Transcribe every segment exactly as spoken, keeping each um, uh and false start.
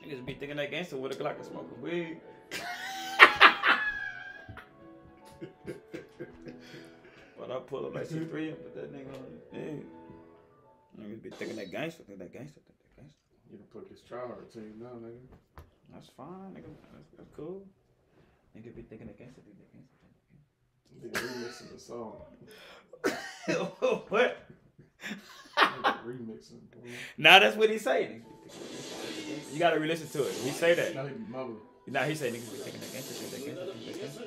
Niggas be thinking that gangster with a Glock and smoking weed. But I pull up like C three and put that nigga on the thing. Niggas be thinking that gangster, think that gangster, think that gangster. You can put this trial to you now, nigga. That's fine, nigga. That's, that's cool. Niggas be thinking that gangster, think that gangster, think that Nigga gangster. remixing the song. What? Nigga remixing. Bro. Nah, that's what he say. You gotta re-listen to it. He say that. Now he be mumbling. Nah, he say niggas be thinking that gangster, think that gangster, think that gangster.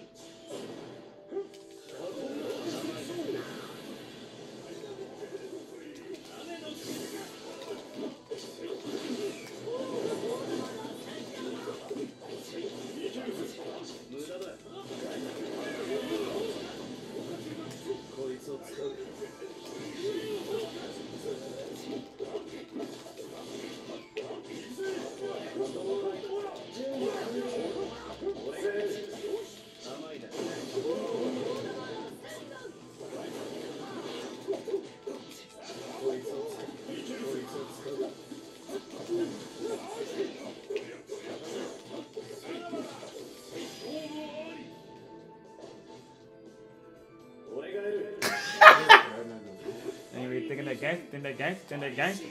And you be thinking that gangster, think that gangster, think that gangster.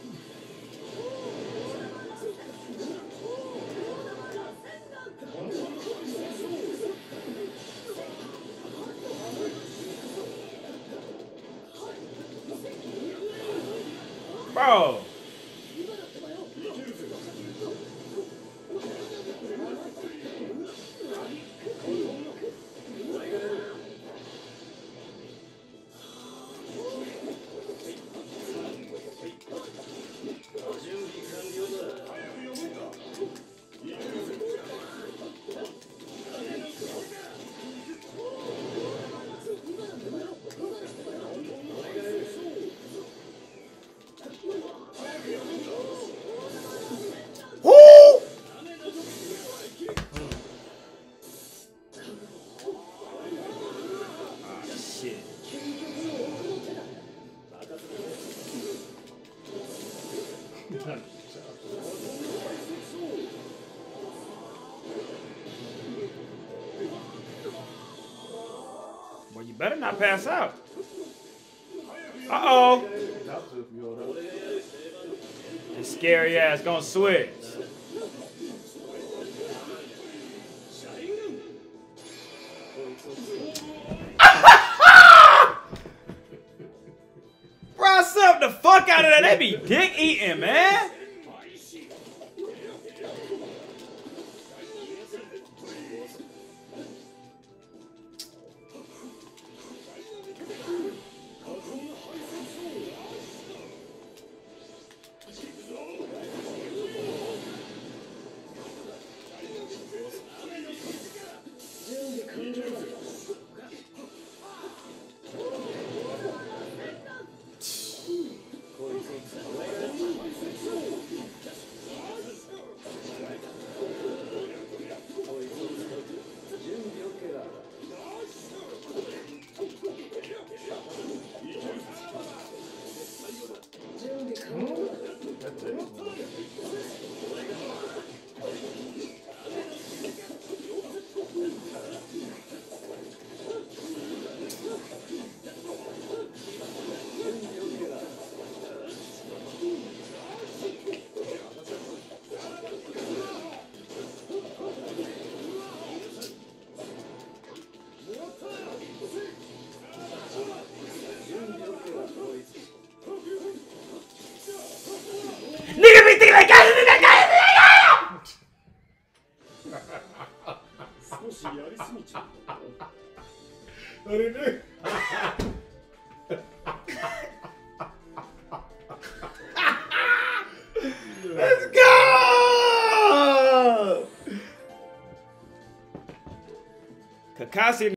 Bro. Well, you better not pass out. Uh-oh. This scary ass gonna switch. Bro, suck the fuck out of that. They be dick eating, man. Nigga be thinking like that, nigga, let's go! Kakashi